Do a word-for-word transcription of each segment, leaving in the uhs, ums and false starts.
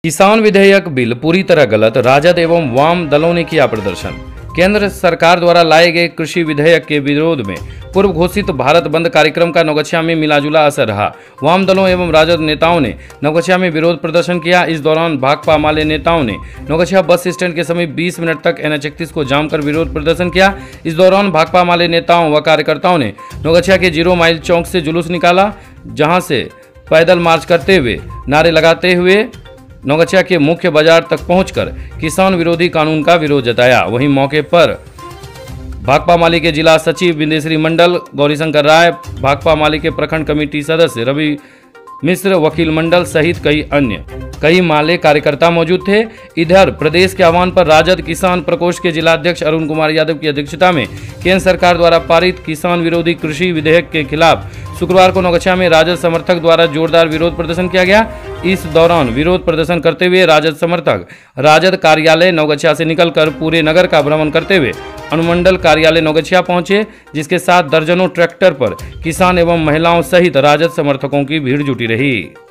किसान विधेयक बिल पूरी तरह गलत, राजद एवं वाम दलों ने किया प्रदर्शन। केंद्र सरकार द्वारा लाए गए कृषि विधेयक के विरोध में पूर्व घोषित भारत बंद कार्यक्रम का नवगछिया में मिलाजुला असर रहा। वाम दलों एवं राजद नेताओं ने नवगछिया में विरोध प्रदर्शन किया। इस दौरान भाकपा माले नेताओं ने नवगछिया बस स्टैंड के समीप बीस मिनट तक एन एच इकतीस को जाम कर विरोध प्रदर्शन किया। इस दौरान भाकपा माले नेताओं व कार्यकर्ताओं ने नवगछिया के जीरो माइल चौक से जुलूस निकाला, जहां से पैदल मार्च करते हुए नारे लगाते हुए नवगछिया के मुख्य बाजार तक पहुंचकर किसान विरोधी कानून का विरोध जताया। वहीं मौके पर भाकपा माले के जिला सचिव बिंदेश्री मंडल, गौरीशंकर राय, भाकपा माले के प्रखंड कमेटी सदस्य रवि मिश्र, वकील मंडल सहित कई अन्य कई माले कार्यकर्ता मौजूद थे। इधर प्रदेश के आह्वान पर राजद किसान प्रकोष्ठ के जिलाध्यक्ष अरुण कुमार यादव की अध्यक्षता में केंद्र सरकार द्वारा पारित किसान विरोधी कृषि विधेयक के खिलाफ शुक्रवार को नवगछिया में राजद समर्थक द्वारा जोरदार विरोध प्रदर्शन किया गया। इस दौरान विरोध प्रदर्शन करते हुए राजद समर्थक राजद कार्यालय नवगछिया से निकलकर पूरे नगर का भ्रमण करते हुए अनुमंडल कार्यालय नवगछिया पहुंचे, जिसके साथ दर्जनों ट्रैक्टर पर किसान एवं महिलाओं सहित राजद समर्थकों की भीड़ जुटी रही।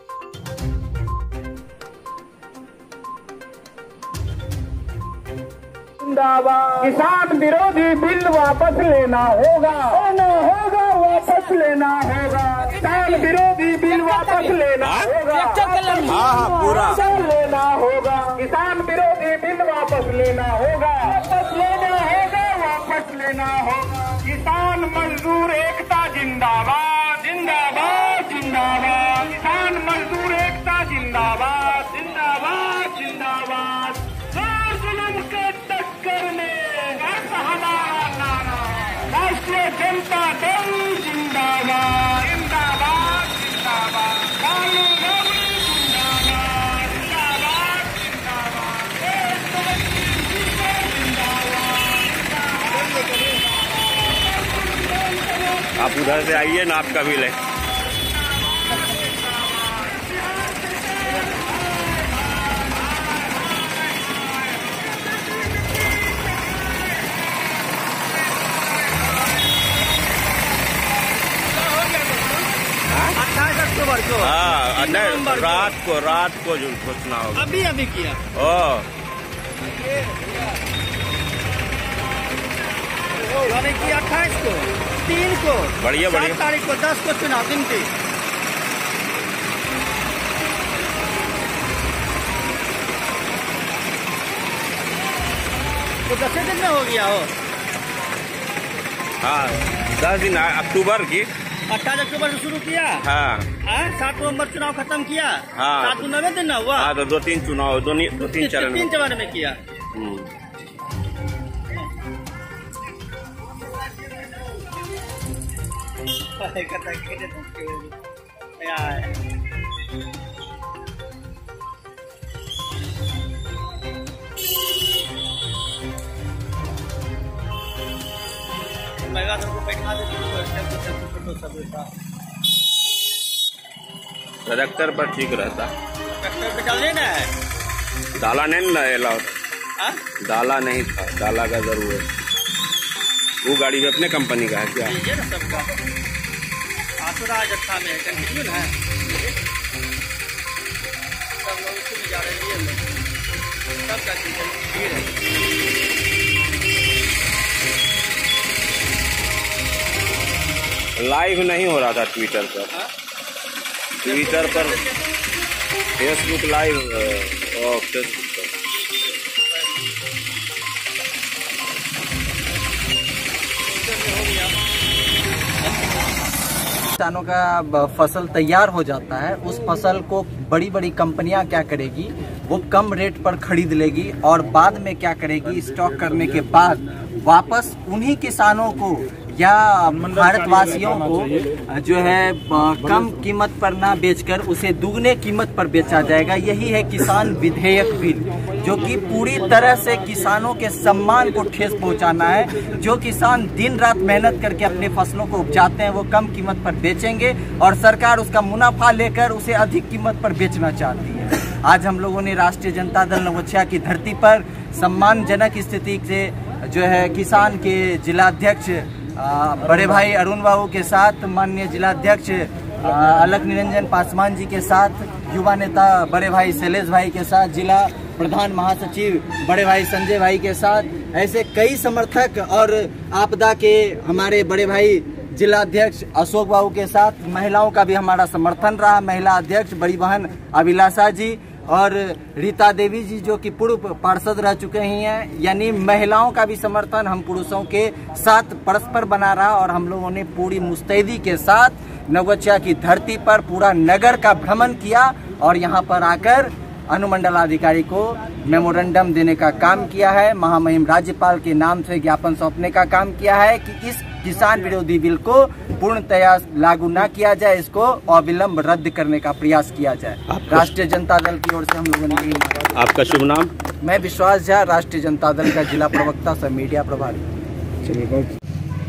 किसान विरोधी बिल वापस लेना होगा, लेना होगा, वापस लेना होगा। किसान विरोधी बिल वापस लेना होगा, हाँ पूरा लेना होगा। किसान विरोधी बिल वापस लेना होगा, वापस लेना होगा, वापस लेना होगा। किसान मजदूर एकता जिंदाबाद, जिंदाबाद, जिंदाबाद। किसान मजदूर एकता जिंदाबाद, जिंदाबाद, जिंदाबाद। जुल्म के टक्कर में हमारा नारा, राष्ट्रीय जनता दल जिंदाबाद, जिंदाबाद, जिंदाबाद। कानून जिंदाबाद, जिंदाबाद, जिंदाबाद। आप उधर से आइए ना, आपका बिल है। हाँ, नहीं, रात को रात को जो घोषणा होगा। अभी अभी किया ओ अट्ठाईस को, तीन को, बढ़िया बढ़िया तारीख को, दस को चुनाव दिन की। तो दस दिन में हो गया हो। हाँ, दस दिन अक्टूबर की अट्ठाईस अक्टूबर से शुरू किया। हाँ, सात नवम्बर चुनाव खत्म किया। हाँ, सात को नवे दिन ना हुआ। हाँ, तो दो तीन चुनाव दो, दो तीन चरण तीन चरण में किया। ट्रैक्टर पर ठीक रहता। ट्रैक्टर पे डालने ना है, डाला नहीं ना अलाउड, डाला नहीं था, डाला का जरूर है। वो गाड़ी भी अपने कंपनी का है क्या? ये ना सबका आसुराज अच्छा में है, कंटिन्यू है। सब लोग उसी में जा रहे हैं, सबका भीड़ है। लाइव नहीं हो रहा था ट्विटर पर, ट्विटर पर, फेसबुक लाइव और फेसबुक पर। किसानों का फसल तैयार हो जाता है, उस फसल को बड़ी बड़ी कंपनियां क्या करेगी, वो कम रेट पर खरीद लेगी और बाद में क्या करेगी, स्टॉक करने के बाद वापस उन्हीं किसानों को या भारतवासियों को जो है कम कीमत पर ना बेचकर उसे दुगने कीमत पर बेचा जाएगा। यही है किसान विधेयक बिल, जो कि पूरी तरह से किसानों के सम्मान को ठेस पहुंचाना है। जो किसान दिन रात मेहनत करके अपनी फसलों को उपजाते हैं, वो कम कीमत पर बेचेंगे और सरकार उसका मुनाफा लेकर उसे अधिक कीमत पर बेचना चाहती है। आज हम लोगों ने राष्ट्रीय जनता दल नवगछिया की धरती पर सम्मानजनक स्थिति से जो है किसान के जिलाध्यक्ष बड़े भाई अरुण बाबू के साथ माननीय जिलाध्यक्ष अलख निरंजन पासवान जी के साथ, युवा नेता बड़े भाई शैलेश भाई के साथ, जिला प्रधान महासचिव बड़े भाई संजय भाई के साथ, ऐसे कई समर्थक और आपदा के हमारे बड़े भाई जिला अध्यक्ष अशोक बाबू के साथ, महिलाओं का भी हमारा समर्थन रहा। महिला अध्यक्ष बड़ी बहन अभिलाषा जी और रीता देवी जी जो कि पूर्व पार्षद रह चुके ही हैं, यानी महिलाओं का भी समर्थन हम पुरुषों के साथ परस्पर बना रहा और हम लोगों ने पूरी मुस्तैदी के साथ नवगछिया की धरती पर पूरा नगर का भ्रमण किया और यहाँ पर आकर अनुमंडलाधिकारी को मेमोरेंडम देने का काम किया है। महामहिम राज्यपाल के नाम से ज्ञापन सौंपने का काम किया है कि इस किसान विरोधी बिल को पूर्णतया लागू न किया जाए, इसको अविलंब रद्द करने का प्रयास किया जाए। राष्ट्रीय जनता दल की ओर से हम लोगों ने यही। आपका शुभ नाम? मैं विश्वास झा, राष्ट्रीय जनता दल का जिला प्रवक्ता सह मीडिया प्रभारी।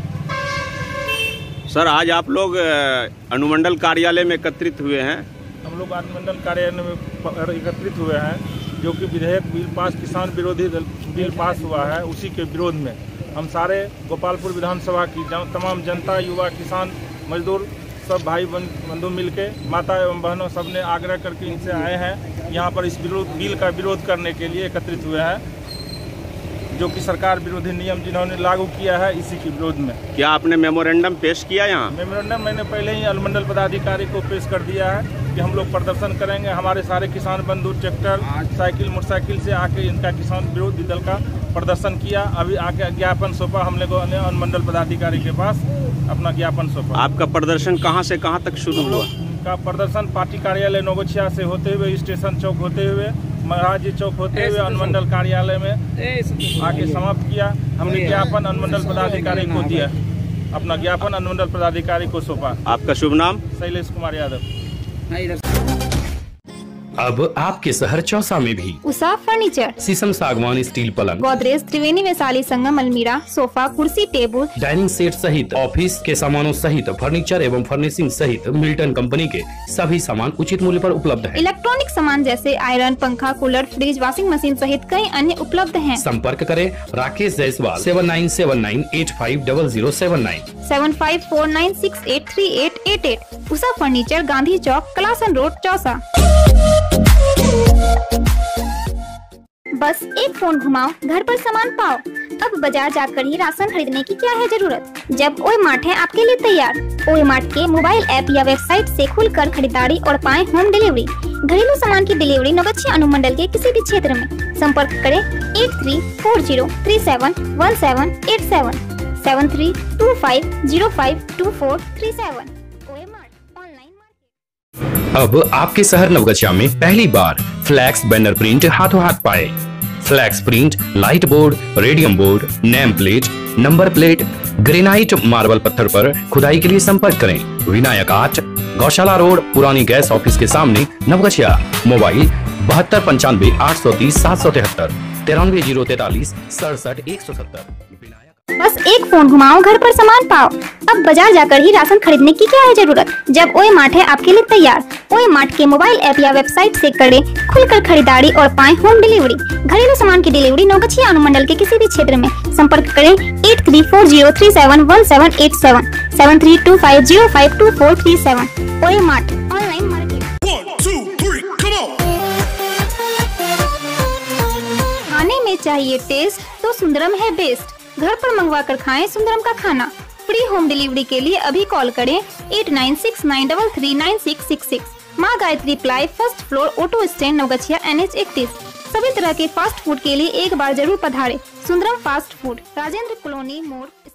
सर, आज आप लोग अनुमंडल कार्यालय में एकत्रित हुए हैं। हम लोग अनुमंडल कार्यालय में एकत्रित हुए हैं जो कि विधेयक बिल पास, किसान विरोधी बिल पास हुआ है, उसी के विरोध में हम सारे गोपालपुर विधानसभा की जन, तमाम जनता, युवा, किसान, मजदूर सब भाई बंधु मिलके, माता एवं बहनों सब ने आग्रह करके इनसे आए हैं यहाँ पर इस विरोध बिल का विरोध करने के लिए एकत्रित हुए हैं जो कि सरकार विरोधी नियम जिन्होंने लागू किया है, इसी के विरोध में। क्या आपने मेमोरेंडम पेश किया यहाँ? मेमोरेंडम मैंने पहले ही अनुमंडल पदाधिकारी को पेश कर दिया है कि हम लोग प्रदर्शन करेंगे। हमारे सारे किसान बंधु ट्रैक्टर, साइकिल, मोटरसाइकिल से आके इनका किसान विरोधी दल का प्रदर्शन किया। अभी आके ज्ञापन सौंपा हम लोगों ने अनुमंडल पदाधिकारी के पास, अपना ज्ञापन सौंपा। आपका प्रदर्शन कहाँ से कहाँ तक शुरू हुआ? का प्रदर्शन पार्टी कार्यालय नवगछिया से होते हुए, स्टेशन चौक होते हुए, महाराज जी चौक होते हुए अनुमंडल कार्यालय में आके समाप्त किया। हमने ज्ञापन अनुमंडल पदाधिकारी को दिया, अपना ज्ञापन अनुमंडल पदाधिकारी को सौंपा। आपका शुभ नाम? शैलेश कुमार यादव। अब आपके शहर चौसा में भी उषा फर्नीचर, शीशम सागवान स्टील पलंग, गोदरेज, त्रिवेणी वैशाली संगम अलमीरा, सोफा, कुर्सी, टेबल, डाइनिंग सेट सहित ऑफिस के सामानों सहित फर्नीचर एवं फर्निशिंग सहित मिल्टन कंपनी के सभी सामान उचित मूल्य पर उपलब्ध है। इलेक्ट्रॉनिक सामान जैसे आयरन, पंखा, कूलर, फ्रिज, वॉशिंग मशीन सहित कई अन्य उपलब्ध हैं। संपर्क करें Rakesh Jaiswal seven nine seven nine eight five double zero seven nine seven five four nine six eight three eight eight eight. Usha furniture, Gandhi Chowk, Kalasan road, Chausa. बस एक फोन घुमाओ, घर पर सामान पाओ। अब बाजार जाकर ही राशन खरीदने की क्या है जरूरत, जब ओए मार्ट है आपके लिए तैयार। ओए मार्ट के मोबाइल ऐप या वेबसाइट से खुलकर खरीदारी और पाएं होम डिलीवरी। घरेलू सामान की डिलीवरी नवगछिया अनुमंडल के किसी भी क्षेत्र में। संपर्क करें eight three four zero three seven one seven eight seven seven three two five zero five two four three seven. OA mart online market. अब आपके शहर नवगछिया में पहली बार फ्लैक्स बैनर प्रिंट हाथों हाथ पाए। Flex print, light board, radium board, name plate, number plate, granite marble पत्थर पर खुदाई के लिए संपर्क करें। विनायक आर्ट, गौशाला रोड, पुरानी गैस ऑफिस के सामने, नवगछिया। मोबाइल बहत्तर पंचानवे आठ सौ तीस सात सौ तिहत्तर तिरानवे जीरो तैतालीस सड़सठ एक सौ सत्तर। बस एक फोन घुमाओ, घर पर सामान पाओ। अब बाजार जाकर ही राशन खरीदने की क्या है जरूरत, जब ओए मार्ट है आपके लिए तैयार। ओए मार्ट के मोबाइल ऐप या वेबसाइट से करें खुलकर खरीदारी और पाएं होम डिलीवरी। घरेलू सामान की डिलीवरी नवगछिया अनुमंडल के किसी भी क्षेत्र में। संपर्क करें eight three four zero three seven one seven eight seven seven three two five zero five two four three seven. OA mart online market. खाने में चाहिए टेस्ट तो सुंदरम है बेस्ट। घर पर मंगवा कर खाएं सुंदरम का खाना। फ्री होम डिलीवरी के लिए अभी कॉल करें eight nine six nine double three nine six six six. Maa Gayatri ply, first floor, auto stand, Navgachhia, N H इकतीस। सभी तरह के फास्ट फूड के लिए एक बार जरूर पधारें। Sundaram fast food, Rajendra colony मोड़।